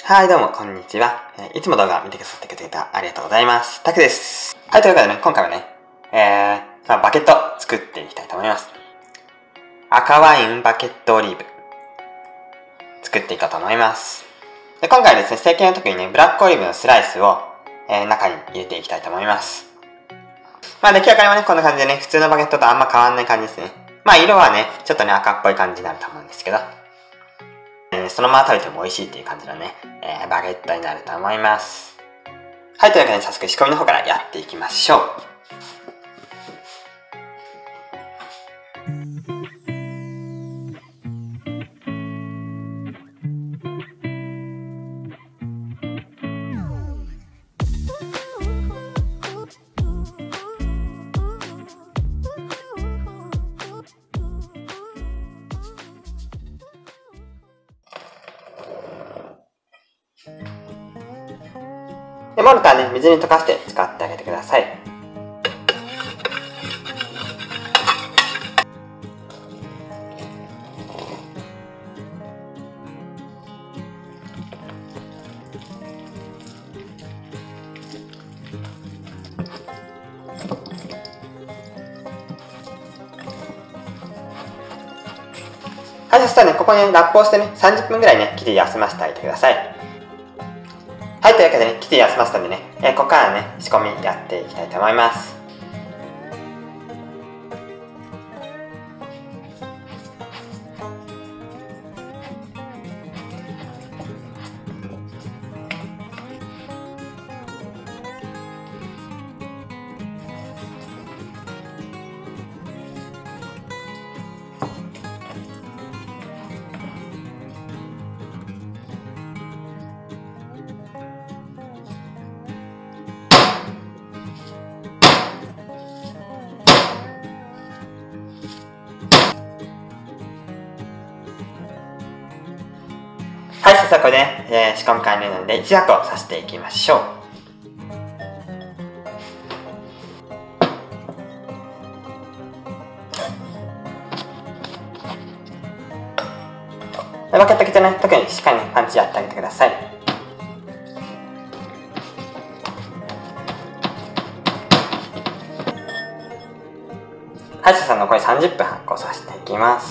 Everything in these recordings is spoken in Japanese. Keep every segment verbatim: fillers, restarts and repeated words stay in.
はい、どうも、こんにちは。いつも動画見てくださってくれたありがとうございます。タクです。はい、ということでね、今回はね、えー、バケット作っていきたいと思います。赤ワインバケットオリーブ。作っていこうと思います。で今回はですね、成形の時にね、ブラックオリーブのスライスを、えー、中に入れていきたいと思います。まあ出来上がりはね、こんな感じでね、普通のバケットとあんま変わんない感じですね。まあ色はね、ちょっとね、赤っぽい感じになると思うんですけど、そのまま食べても美味しいっていう感じのね、えー、バゲットになると思います。はい、というわけで早速仕込みの方からやっていきましょう。でモルターね、水に溶かして使ってあげてください。はい、そしたらね、ここに、ね、ラップをしてね、さんじゅっぷんぐらいね、切り休ませてあげてください。はい、というわけでね、切って休ませたんでね、えー、ここからね、仕込みやっていきたいと思います。はい、そしたらこれで、ねえー、仕込み完了なのでいちじゃくをさせていきましょう。バケット切ってね、特にしっかり、ね、パンチやってあげてください。はい、そしたら残りさんじゅっぷん発酵させていきます。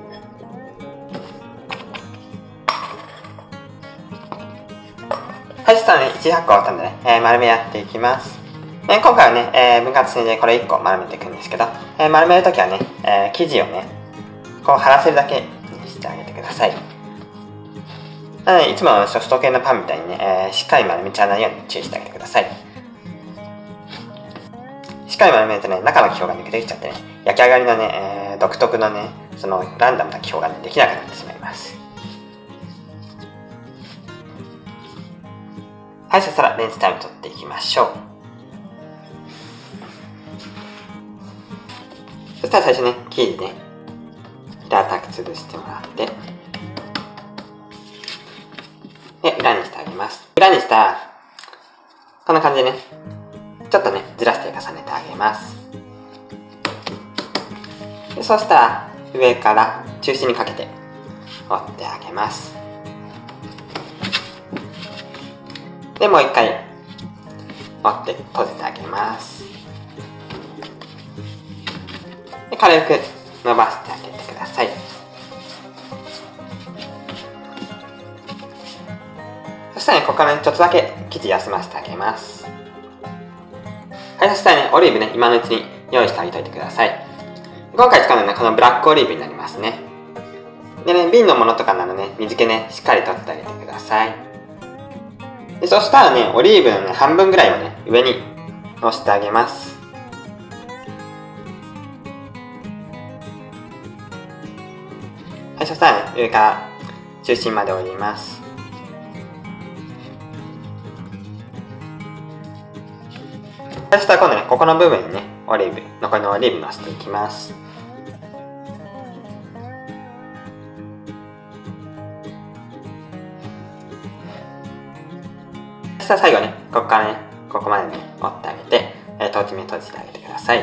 はい、そしたらね、いち発酵終わったんでね、えー、丸めやっていきます。えー、今回はね、えー、分割線でこれいっこ丸めていくんですけど、えー、丸めるときはね、えー、生地をね、こう張らせるだけにしてあげてください。なので、いつものソフト系のパンみたいにね、えー、しっかり丸めちゃわないように注意してあげてください。しっかり丸めるとね、中の気泡が抜けてきちゃってね、焼き上がりのね、えー、独特のね、そのランダムな気泡が、ね、できなくなってしまいます。はい、そしたらレンジタイム取っていきましょう。そしたら最初ね、生地ね、平たく潰してもらって、で、裏にしてあげます。裏にしたら、こんな感じでね、ちょっとね、ずらして重ねてあげます。でそうしたら、上から中心にかけて折ってあげます。で、もう一回折って閉じてあげます。で軽く伸ばしてあげてください。そしたらね、ここからね、ちょっとだけ生地休ませてあげます。はい、そしたらね、オリーブね、今のうちに用意してあげておいてください。今回使うのはね、このブラックオリーブになりますね。でね、瓶のものとかならね、水気ね、しっかり取ってあげてください。でそしたらね、オリーブのね、半分ぐらいをね、上にのせてあげます。はい、そしたらね、上から中心まで折ります。はい、そしたら今度ね、ここの部分にね、オリーブ、残りのオリーブのせていきます。そしたら最後ね、ここからね、ここまでね、折ってあげて、えー、とじ目閉じてあげてください。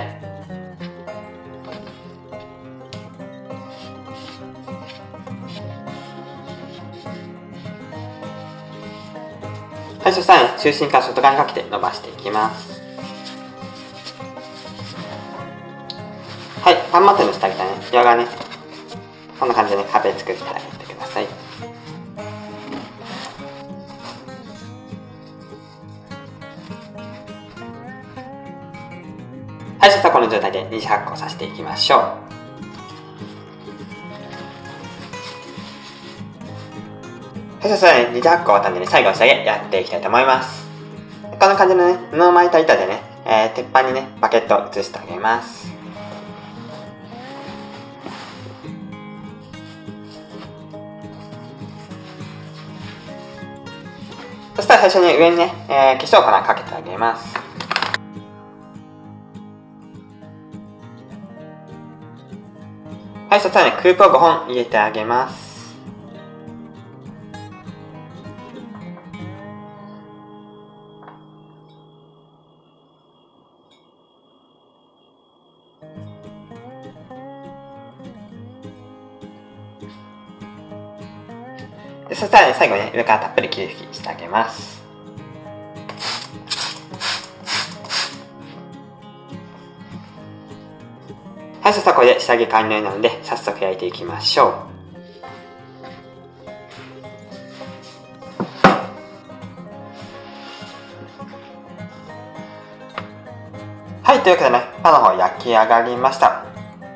はい、そしたらね、中心から外側にかけて伸ばしていきます。はい、パンマットにしてあげたね、両側ね、こんな感じでね、壁作ってあげてください。はい、そしたらこの状態で二次発酵させていきましょう。はい、そしたらね、二次発酵終わったんでね、最後の仕上げやっていきたいと思います。こんな感じのね、布を巻いた板でね、えー、鉄板にね、バケットを移してあげます。そしたら最初に上にね、えー、化粧粉かけてあげます。はい、そしたらね、クープをごほん入れてあげます。でそしたらね、最後ね、上からたっぷり霧吹きしてあげます。はい、そしたらこれで仕上げ完了なので、早速焼いていきましょう。はい、というわけでね、パンの方焼き上がりました。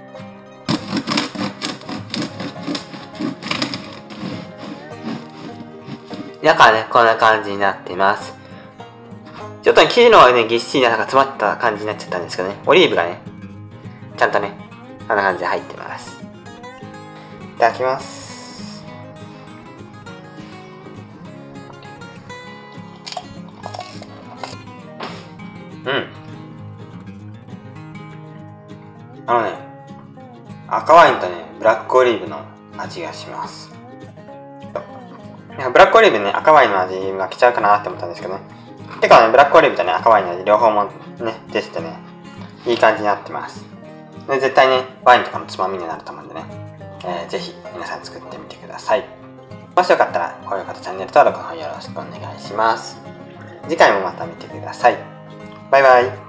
中はね、こんな感じになっています。ちょっとね、生地の方がね、ぎっしりなんか詰まった感じになっちゃったんですけどね、オリーブがね、ちゃんとね、こんな感じで入ってます。いただきます。うん。あのね、赤ワインとね、ブラックオリーブの味がします。ブラックオリーブね、赤ワインの味が来ちゃうかなって思ったんですけどね。結構ね、ブラックオリーブとね、赤ワインの味両方もね、出ててね、いい感じになってます。で絶対ね、ワインとかのつまみになると思うんでね、えー、ぜひ皆さん作ってみてください。もしよかったら、高評価とチャンネル登録の方よろしくお願いします。次回もまた見てください。バイバイ。